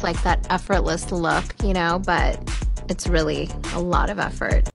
like that effortless look, you know, but it's really a lot of effort.